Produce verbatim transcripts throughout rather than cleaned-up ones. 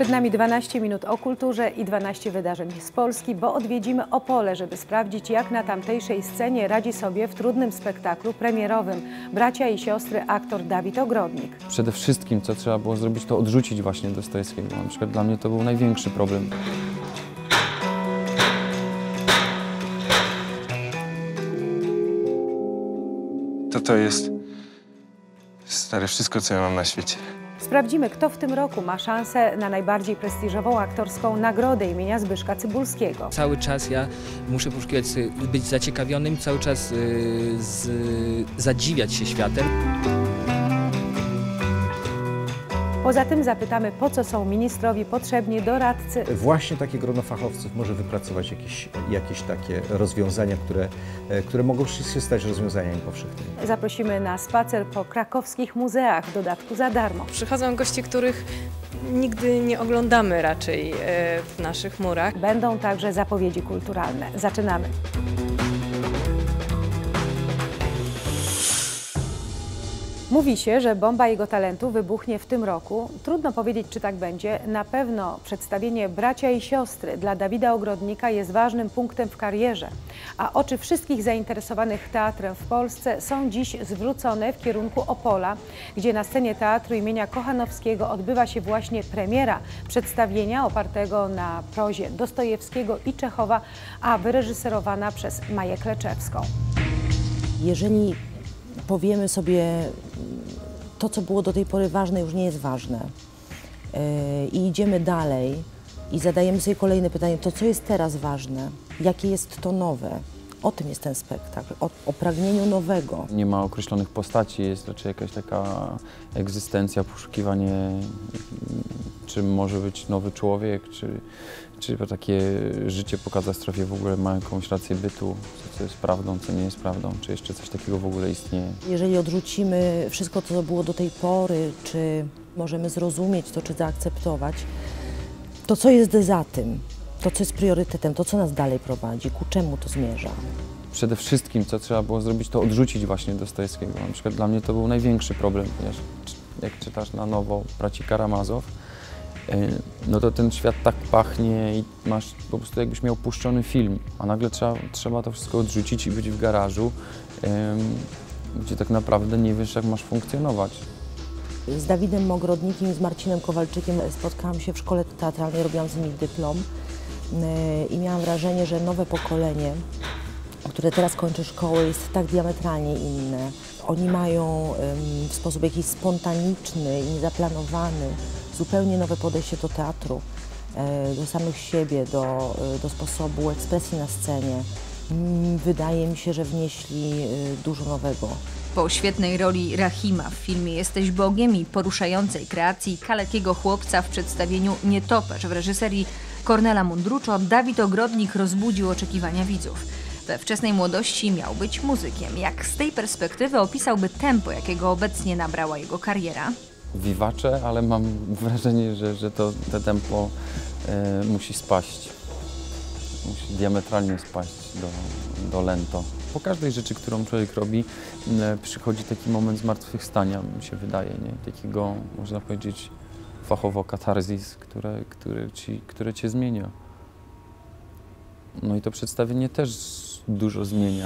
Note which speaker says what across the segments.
Speaker 1: Przed nami dwanaście minut o kulturze i dwanaście wydarzeń z Polski, bo odwiedzimy Opole, żeby sprawdzić, jak na tamtejszej scenie radzi sobie w trudnym spektaklu premierowym bracia i siostry aktor Dawid Ogrodnik.
Speaker 2: Przede wszystkim, co trzeba było zrobić, to odrzucić właśnie Dostojewskiego. Na przykład dla mnie to był największy problem.
Speaker 3: To to jest, stare, wszystko, co ja mam na świecie.
Speaker 1: Sprawdzimy, kto w tym roku ma szansę na najbardziej prestiżową aktorską nagrodę imienia Zbyszka Cybulskiego.
Speaker 4: Cały czas ja muszę poszukiwać, być zaciekawionym, cały czas yy, z, zadziwiać się światem.
Speaker 1: Poza tym zapytamy, po co są ministrowi potrzebni doradcy.
Speaker 5: Właśnie takie grono fachowców może wypracować jakieś, jakieś takie rozwiązania, które, które mogą się stać rozwiązaniami powszechnymi.
Speaker 1: Zaprosimy na spacer po krakowskich muzeach, w dodatku za darmo.
Speaker 6: Przychodzą goście, których nigdy nie oglądamy raczej w naszych murach.
Speaker 1: Będą także zapowiedzi kulturalne. Zaczynamy. Mówi się, że bomba jego talentu wybuchnie w tym roku. Trudno powiedzieć, czy tak będzie. Na pewno przedstawienie Bracia i Siostry dla Dawida Ogrodnika jest ważnym punktem w karierze, a oczy wszystkich zainteresowanych teatrem w Polsce są dziś zwrócone w kierunku Opola, gdzie na scenie Teatru imienia Kochanowskiego odbywa się właśnie premiera przedstawienia opartego na prozie Dostojewskiego i Czechowa, a wyreżyserowana przez Maję Kleczewską.
Speaker 7: Jeżeli powiemy sobie, to co było do tej pory ważne, już nie jest ważne yy, i idziemy dalej i zadajemy sobie kolejne pytanie, to co jest teraz ważne, jakie jest to nowe, o tym jest ten spektakl, o, o pragnieniu nowego.
Speaker 2: Nie ma określonych postaci, jest raczej jakaś taka egzystencja, poszukiwanie, czym może być nowy człowiek, czy, czy takie życie po katastrofie w ogóle ma jakąś rację bytu, co jest prawdą, co nie jest prawdą, czy jeszcze coś takiego w ogóle istnieje.
Speaker 7: Jeżeli odrzucimy wszystko, co było do tej pory, czy możemy zrozumieć to, czy zaakceptować, to co jest za tym, to co jest priorytetem, to co nas dalej prowadzi, ku czemu to zmierza?
Speaker 2: Przede wszystkim, co trzeba było zrobić, to odrzucić właśnie Dostojewskiego. Na przykład dla mnie to był największy problem, ponieważ jak czytasz na nowo Braci Karamazow, no to ten świat tak pachnie i masz po prostu jakbyś miał puszczony film, a nagle trzeba, trzeba to wszystko odrzucić i być w garażu, gdzie tak naprawdę nie wiesz, jak masz funkcjonować.
Speaker 7: Z Dawidem Ogrodnikiem i z Marcinem Kowalczykiem spotkałam się w szkole teatralnej, robiłam z nimi dyplom i miałam wrażenie, że nowe pokolenie, które teraz kończy szkołę, jest tak diametralnie inne. Oni mają w sposób jakiś spontaniczny i niezaplanowany zupełnie nowe podejście do teatru, do samych siebie, do, do sposobu ekspresji na scenie. Wydaje mi się, że wnieśli dużo nowego.
Speaker 8: Po świetnej roli Rahima w filmie Jesteś Bogiem i poruszającej kreacji kalekiego chłopca w przedstawieniu Nietoperz w reżyserii Kornela Mundruczo, Dawid Ogrodnik rozbudził oczekiwania widzów. We wczesnej młodości miał być muzykiem. Jak z tej perspektywy opisałby tempo, jakiego obecnie nabrała jego kariera?
Speaker 2: Wiwacze, ale mam wrażenie, że, że to, to tempo e, musi spaść. Musi diametralnie spaść do, do lento. Po każdej rzeczy, którą człowiek robi, e, przychodzi taki moment zmartwychwstania, mi się wydaje, nie? Takiego, można powiedzieć, fachowo katarzis, które, które, ci, które cię zmienia. No i to przedstawienie też dużo zmienia.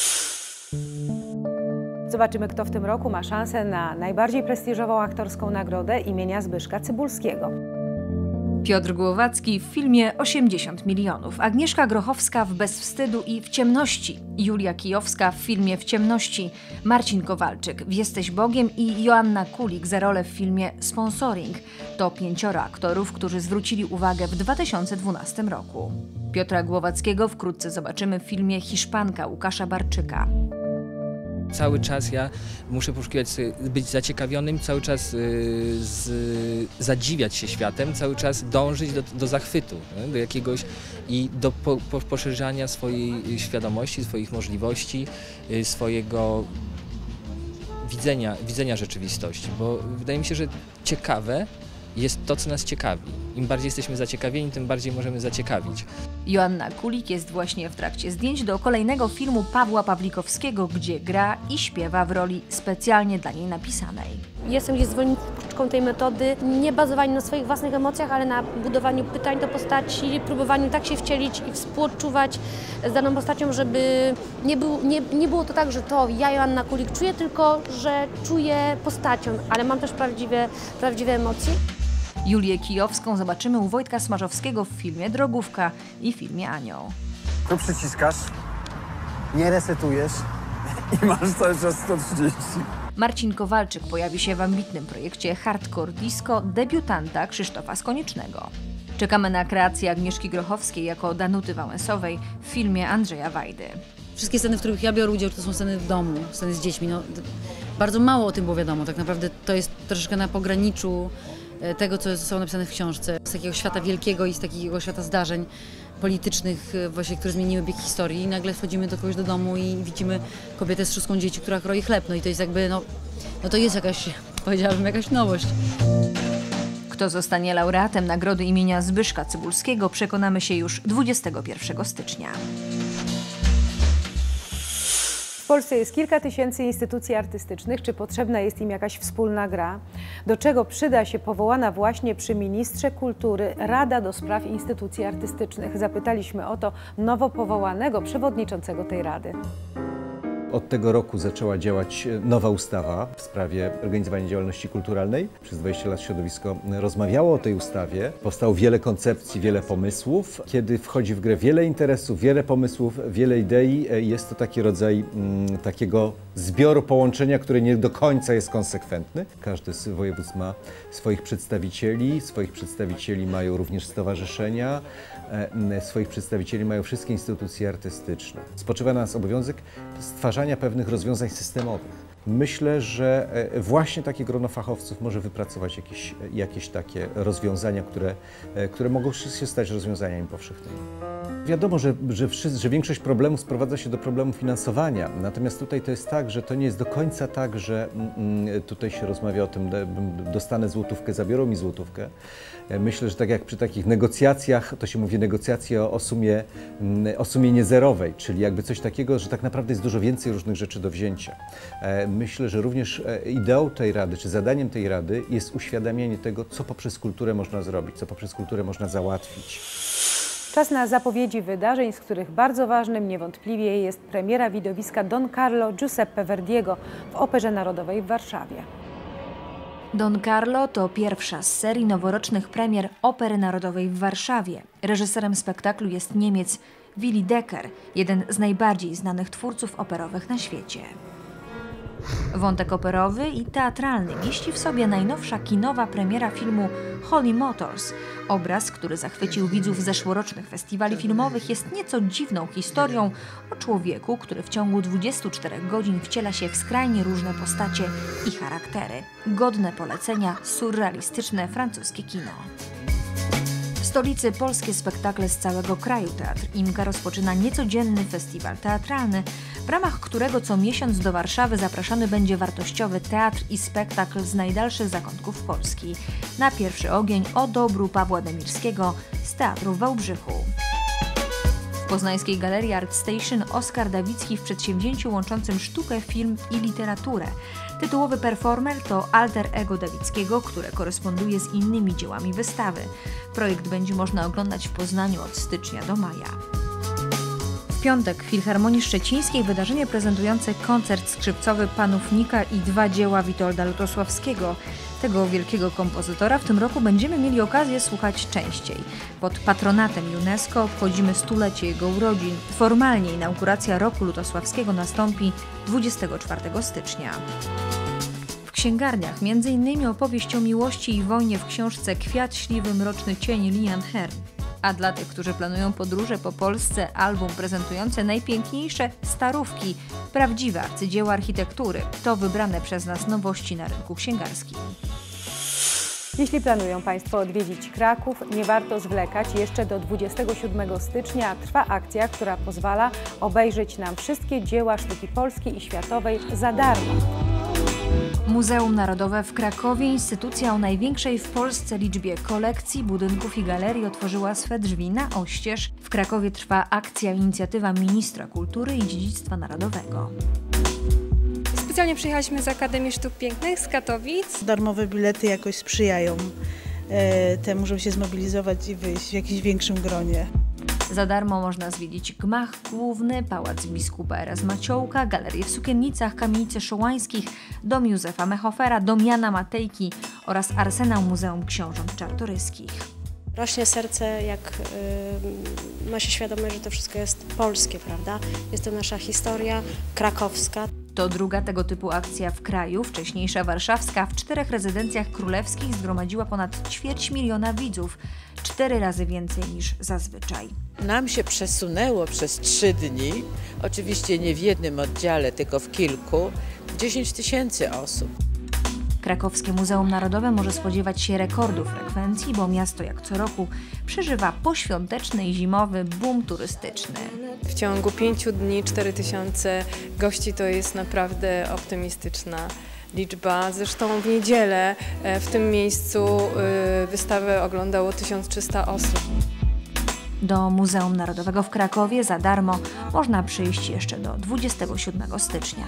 Speaker 1: Zobaczymy, kto w tym roku ma szansę na najbardziej prestiżową aktorską nagrodę imienia Zbyszka Cybulskiego.
Speaker 8: Piotr Głowacki w filmie osiemdziesiąt milionów, Agnieszka Grochowska w Bez wstydu i W ciemności, Julia Kijowska w filmie W ciemności, Marcin Kowalczyk w Jesteś Bogiem i Joanna Kulik za rolę w filmie Sponsoring. To pięcioro aktorów, którzy zwrócili uwagę w dwa tysiące dwunastym roku. Piotra Głowackiego wkrótce zobaczymy w filmie Hiszpanka Łukasza Barczyka.
Speaker 4: Cały czas ja muszę poszukiwać, być zaciekawionym, cały czas yy, z, zadziwiać się światem, cały czas dążyć do, do zachwytu, nie? Do jakiegoś i do po, po, poszerzania swojej świadomości, swoich możliwości, yy, swojego widzenia, widzenia rzeczywistości, bo wydaje mi się, że ciekawe jest to, co nas ciekawi. Im bardziej jesteśmy zaciekawieni, tym bardziej możemy zaciekawić.
Speaker 8: Joanna Kulik jest właśnie w trakcie zdjęć do kolejnego filmu Pawła Pawlikowskiego, gdzie gra i śpiewa w roli specjalnie dla niej napisanej.
Speaker 9: Jestem gdzieś zwolenniczką tej metody, nie bazowaniu na swoich własnych emocjach, ale na budowaniu pytań do postaci, próbowaniu tak się wcielić i współodczuwać z daną postacią, żeby nie, był, nie, nie było to tak, że to ja, Joanna Kulik, czuję, tylko że czuję postacią, ale mam też prawdziwe, prawdziwe emocje.
Speaker 8: Julię Kijowską zobaczymy u Wojtka Smarzowskiego w filmie Drogówka i filmie Anioł.
Speaker 10: Tu przyciskasz, nie resetujesz i masz cały czas sto trzydzieści.
Speaker 8: Marcin Kowalczyk pojawi się w ambitnym projekcie Hardcore Disco debiutanta Krzysztofa Skoniecznego. Czekamy na kreację Agnieszki Grochowskiej jako Danuty Wałęsowej w filmie Andrzeja Wajdy.
Speaker 11: Wszystkie sceny, w których ja biorę udział, to są sceny w domu, sceny z dziećmi. No, bardzo mało o tym było wiadomo. Tak naprawdę to jest troszeczkę na pograniczu tego, co zostało napisane w książce. Z takiego świata wielkiego i z takiego świata zdarzeń politycznych, właśnie, które zmieniły bieg historii. I nagle wchodzimy do kogoś do domu i widzimy kobietę z szóstką dzieci, która kroi chleb. No i to jest jakby, no, no to jest jakaś, powiedziałabym, jakaś nowość.
Speaker 8: Kto zostanie laureatem nagrody imienia Zbyszka Cybulskiego, przekonamy się już dwudziestego pierwszego stycznia.
Speaker 1: W Polsce jest kilka tysięcy instytucji artystycznych. Czy potrzebna jest im jakaś wspólna gra? Do czego przyda się powołana właśnie przy ministrze kultury Rada do Spraw Instytucji Artystycznych? Zapytaliśmy o to nowo powołanego przewodniczącego tej rady.
Speaker 5: Od tego roku zaczęła działać nowa ustawa w sprawie organizowania działalności kulturalnej. Przez dwadzieścia lat środowisko rozmawiało o tej ustawie. Powstało wiele koncepcji, wiele pomysłów. Kiedy wchodzi w grę wiele interesów, wiele pomysłów, wiele idei, jest to taki rodzaj mm, takiego zbioru połączenia, który nie do końca jest konsekwentny. Każdy z województw ma swoich przedstawicieli, swoich przedstawicieli mają również stowarzyszenia, e, swoich przedstawicieli mają wszystkie instytucje artystyczne. Spoczywa na nas obowiązek stwarzania pewnych rozwiązań systemowych. Myślę, że właśnie takie grono fachowców może wypracować jakieś, jakieś takie rozwiązania, które, które mogą się stać rozwiązaniami powszechnymi. Wiadomo, że, że, wszyscy, że większość problemów sprowadza się do problemu finansowania, natomiast tutaj to jest tak, że to nie jest do końca tak, że mm, tutaj się rozmawia o tym, dostanę złotówkę, zabiorą mi złotówkę. Myślę, że tak jak przy takich negocjacjach, to się mówi negocjacje o, o, sumie, o sumie niezerowej, czyli jakby coś takiego, że tak naprawdę jest dużo więcej różnych rzeczy do wzięcia. Myślę, że również ideą tej rady, czy zadaniem tej rady jest uświadamianie tego, co poprzez kulturę można zrobić, co poprzez kulturę można załatwić.
Speaker 1: Czas na zapowiedzi wydarzeń, z których bardzo ważnym niewątpliwie jest premiera widowiska Don Carlo Giuseppe Verdiego w Operze Narodowej w Warszawie.
Speaker 8: Don Carlo to pierwsza z serii noworocznych premier Opery Narodowej w Warszawie. Reżyserem spektaklu jest Niemiec Willy Decker, jeden z najbardziej znanych twórców operowych na świecie. Wątek operowy i teatralny mieści w sobie najnowsza kinowa premiera filmu Holy Motors. Obraz, który zachwycił widzów zeszłorocznych festiwali filmowych, jest nieco dziwną historią o człowieku, który w ciągu dwudziestu czterech godzin wciela się w skrajnie różne postacie i charaktery. Godne polecenia, surrealistyczne francuskie kino. W stolicy polskie spektakle z całego kraju. Teatr Imka rozpoczyna niecodzienny festiwal teatralny, w ramach którego co miesiąc do Warszawy zapraszany będzie wartościowy teatr i spektakl z najdalszych zakątków Polski. Na pierwszy ogień o dobru Pawła Demirskiego z Teatru w Wałbrzychu. W poznańskiej Galerii Art Station Oskar Dawicki w przedsięwzięciu łączącym sztukę, film i literaturę. Tytułowy performer to alter ego Dawickiego, które koresponduje z innymi dziełami wystawy. Projekt będzie można oglądać w Poznaniu od stycznia do maja. W piątek w Filharmonii Szczecińskiej wydarzenie prezentujące koncert skrzypcowy Panów Nika i dwa dzieła Witolda Lutosławskiego. Tego wielkiego kompozytora w tym roku będziemy mieli okazję słuchać częściej. Pod patronatem UNESCO obchodzimy stulecie jego urodzin. Formalnie inauguracja roku Lutosławskiego nastąpi dwudziestego czwartego stycznia. W księgarniach między innymi opowieść o miłości i wojnie w książce Kwiat, śliwy, mroczny cień Lian Hearn. A dla tych, którzy planują podróże po Polsce, album prezentujący najpiękniejsze starówki, prawdziwe arcydzieła architektury. To wybrane przez nas nowości na rynku księgarskim.
Speaker 1: Jeśli planują Państwo odwiedzić Kraków, nie warto zwlekać. Jeszcze do dwudziestego siódmego stycznia trwa akcja, która pozwala obejrzeć nam wszystkie dzieła sztuki polskiej i światowej za darmo.
Speaker 8: Muzeum Narodowe w Krakowie, instytucja o największej w Polsce liczbie kolekcji, budynków i galerii, otworzyła swe drzwi na oścież. W Krakowie trwa akcja, inicjatywa Ministra Kultury i Dziedzictwa Narodowego.
Speaker 12: Specjalnie przyjechaliśmy z Akademii Sztuk Pięknych z Katowic.
Speaker 13: Darmowe bilety jakoś sprzyjają e, temu, żeby się zmobilizować i wyjść w jakimś większym gronie.
Speaker 8: Za darmo można zwiedzić gmach główny, Pałac Biskupa Erasma-Ciołka, galerię w Sukiennicach, kamienice Szołańskich, dom Józefa Mechofera, dom Jana Matejki oraz arsenał Muzeum Książąt Czartoryskich.
Speaker 14: Rośnie serce, jak y, ma się świadomość, że to wszystko jest polskie, prawda? Jest to nasza historia krakowska.
Speaker 8: To druga tego typu akcja w kraju. Wcześniejsza warszawska w czterech rezydencjach królewskich zgromadziła ponad ćwierć miliona widzów. Cztery razy więcej niż zazwyczaj.
Speaker 15: Nam się przesunęło przez trzy dni, oczywiście nie w jednym oddziale, tylko w kilku, dziesięć tysięcy osób.
Speaker 8: Krakowskie Muzeum Narodowe może spodziewać się rekordu frekwencji, bo miasto jak co roku przeżywa poświąteczny i zimowy boom turystyczny.
Speaker 6: W ciągu pięciu dni cztery tysiące gości to jest naprawdę optymistyczna liczba. Zresztą w niedzielę w tym miejscu wystawę oglądało tysiąc trzysta osób.
Speaker 8: Do Muzeum Narodowego w Krakowie za darmo można przyjść jeszcze do dwudziestego siódmego stycznia.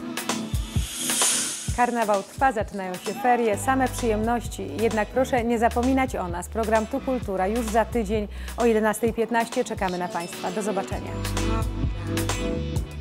Speaker 1: Karnawał trwa, zaczynają się ferie, same przyjemności. Jednak proszę nie zapominać o nas. Program Tu Kultura już za tydzień o jedenastej piętnaście. Czekamy na Państwa. Do zobaczenia.